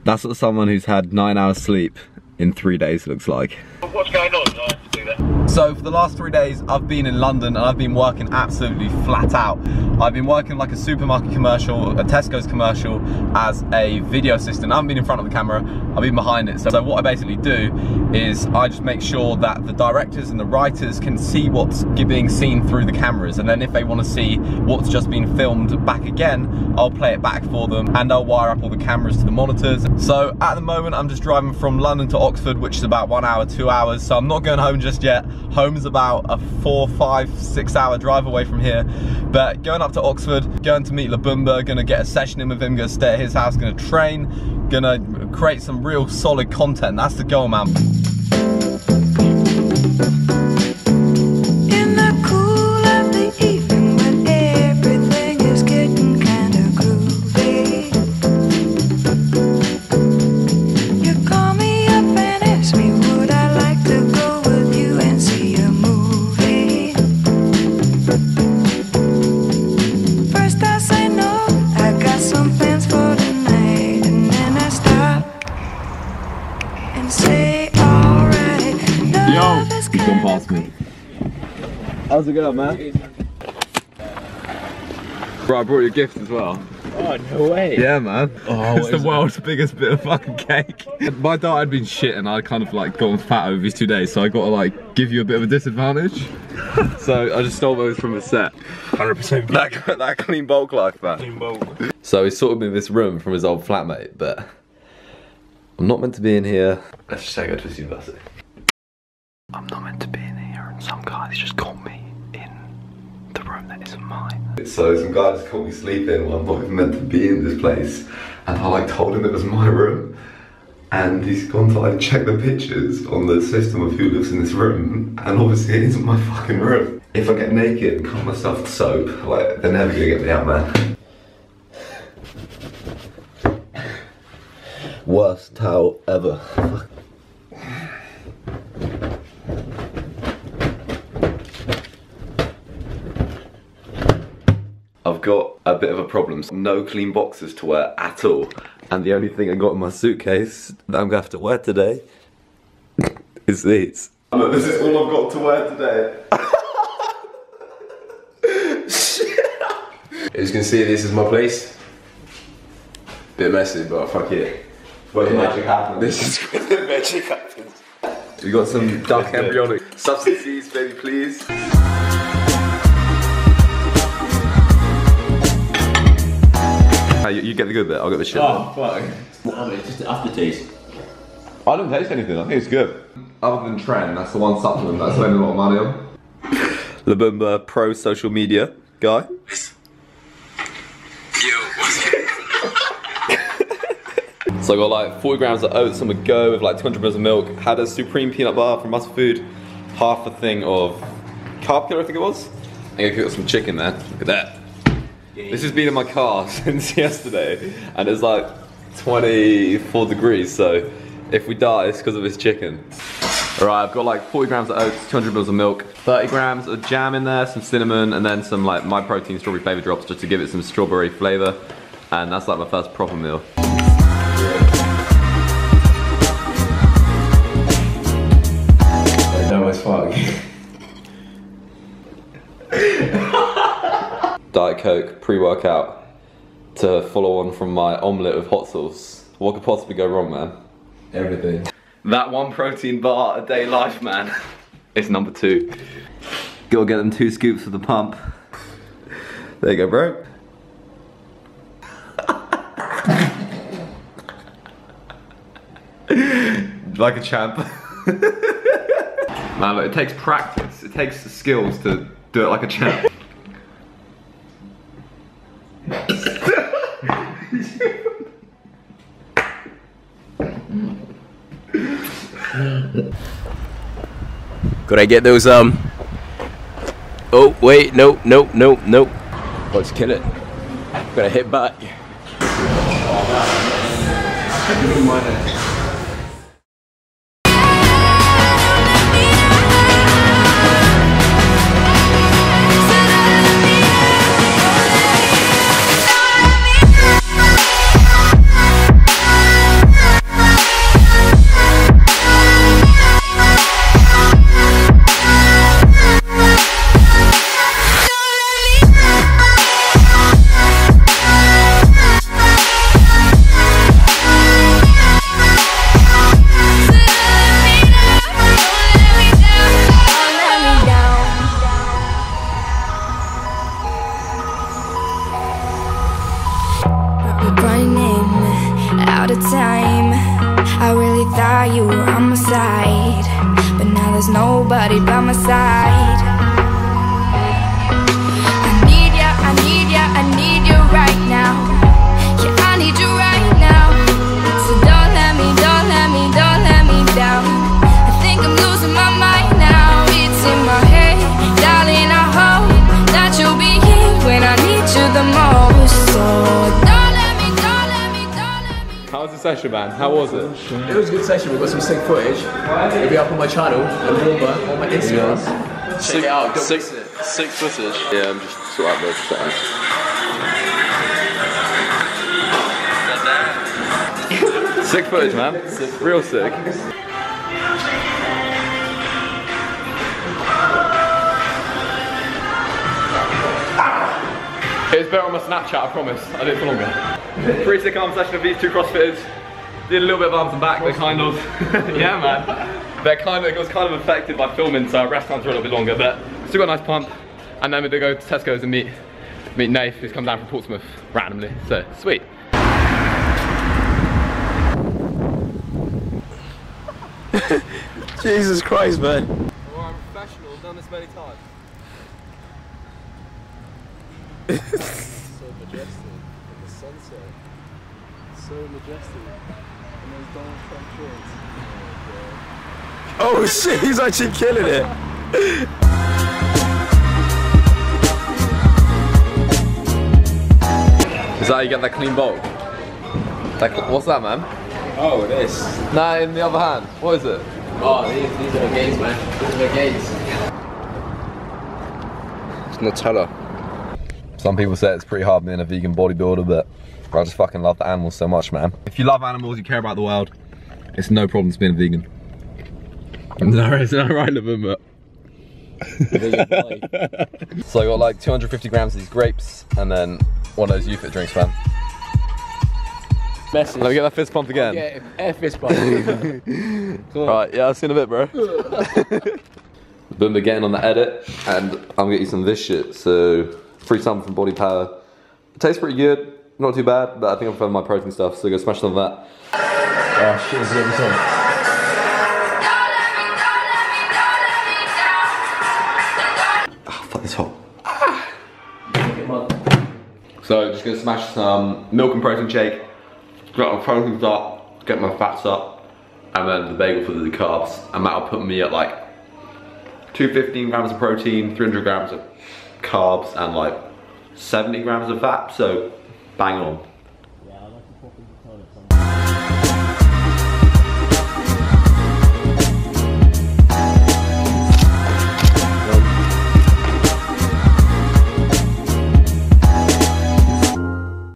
That's what someone who's had 9 hours sleep in 3 days looks like. What's going on? I have to do that. So for the last 3 days, I've been in London and I've been working absolutely flat out. I've been working like a supermarket commercial, a Tesco's commercial, as a video assistant. I haven't been in front of the camera, I've been behind it. So what I basically do is I just make sure that the directors and the writers can see what's being seen through the cameras. And then if they want to see what's just been filmed back again, I'll play it back for them and I'll wire up all the cameras to the monitors. So at the moment, I'm just driving from London to Oxford, which is about 1 hour, 2 hours. So I'm not going home just yet. Home's about a 4, 5, 6 hour drive away from here. But going up to Oxford, going to meet Lubomba, gonna get a session in with him, gonna stay at his house, gonna train, gonna create some real solid content. That's the goal, man. He's gone past me. How's it going, man? Bro, I brought you a gift as well. Oh, no way. Yeah, man. Oh, it's the world's biggest bit of fucking cake. My diet had been shit and I kind of like gotten fat over these 2 days, so I got to like give you a bit of a disadvantage. So I just stole those from the set. 100%. That clean bulk life, man. Clean bulk. So he sorted me in this room from his old flatmate, but I'm not meant to be in here. Let's just say I go to his university. I'm not meant to be in here, and some guys just caught me in the room that isn't mine. So some guy just caught me sleeping while I'm not even meant to be in this place, and I like told him it was my room, and he's gone to like check the pictures on the system of who lives in this room, and obviously it isn't my fucking room. If I get naked and cover myself with soap, like they're never gonna get me out, man. Worst towel ever. I've got a bit of a problem. No clean boxes to wear at all. And the only thing I got in my suitcase that I'm gonna have to wear today is these. Look, this is all I've got to wear today. As you can see, this is my place. Bit messy, but fuck it. Where the magic happens. This is where the magic happens. We got some duck embryonic substances, baby, please. You get the good bit, I'll get the shit. Oh, fuck. Oh, it's just the aftertaste. I don't taste anything, I think it's good. Other than Trend, that's the one supplement that I spend a lot of money on. Lubomba pro social media guy. So I got like 40 grams of oats on the go with like 200 ml of milk. Had a supreme peanut bar from Muscle Food. Half a thing of carb killer, I think it was. I think I got some chicken there. Look at that. This has been in my car since yesterday, and it's like 24 degrees, so if we die, it's because of this chicken. Alright, I've got like 40 grams of oats, 200 ml of milk, 30 grams of jam in there, some cinnamon, and then some like My Protein strawberry flavor drops just to give it some strawberry flavor. And that's like my first proper meal. Dumb as fuck. Diet Coke, pre-workout, to follow on from my omelette with hot sauce. What could possibly go wrong, man? Everything. That one protein bar a day life, man. It's number 2. Gotta get them 2 scoops of the pump. There you go, bro. Like a champ. Man, look, it takes practice. It takes the skills to do it like a champ. Could I get those, oh, wait, nope. Let's kill it. Gotta hit back. We're running out of time. I really thought you were on my side, but now there's nobody by my side. I need ya, I need ya, I need you right now. Yeah, I need you right now. So don't let me, don't let me, don't let me down. I think I'm losing my mind now. It's in my head, darling, I hope that you'll be here when I need you the most. So don't let me, don't let me, don't let me. How was the session, man? How was it? It was a good session. We've got some sick footage. It'll be up on my channel, Lubomba, on my Instagram. Check it out. Sick footage. Yeah, I'm just sort out the settings. Sick footage, man. Real sick. It's better on my Snapchat, I promise. I did it for longer. Pretty sick arm session of these two CrossFitters. Did a little bit of arms and back, they're kind of, yeah man. It was kind of affected by filming, so rest times were a little bit longer, but still got a nice pump. And then we're gonna go to Tesco's and meet Nath, who's come down from Portsmouth randomly, so sweet. Jesus Christ, man. Well, I'm a professional, I've done this many times. So majestic in the sunset. So majestic. And those Donald Trump shorts. Oh shit, he's actually killing it. Is that how you get that clean bulk? What's that, man? Oh, this. Nah, in the other hand. What is it? Oh, these are the gains, man. These are the gains. It's Nutella. Some people say it's pretty hard being a vegan bodybuilder, but I just fucking love the animals so much, man. If you love animals, you care about the world, it's no problem being a vegan. No, it's not right of them, but... So I got like 250 grams of these grapes, and then one of those MOFIT drinks, man. Message. Let me get that fist pump again. Yeah, air fist bump. Right, yeah, I'll see you in a bit, bro. Boom, we're getting on the edit, and I'm gonna get you some of this shit. So, free sample from Body Power. It tastes pretty good, not too bad, but I think I'm preferring my protein stuff, so go smash some of that. Oh shit, it's getting some. Oh, fuck, this hot. So, just gonna smash some milk and protein shake, get my proteins up, get my fats up, and then the bagel for the carbs, and that'll put me at like 215 grams of protein, 300 grams of carbs, and like 70 grams of fat, so bang on.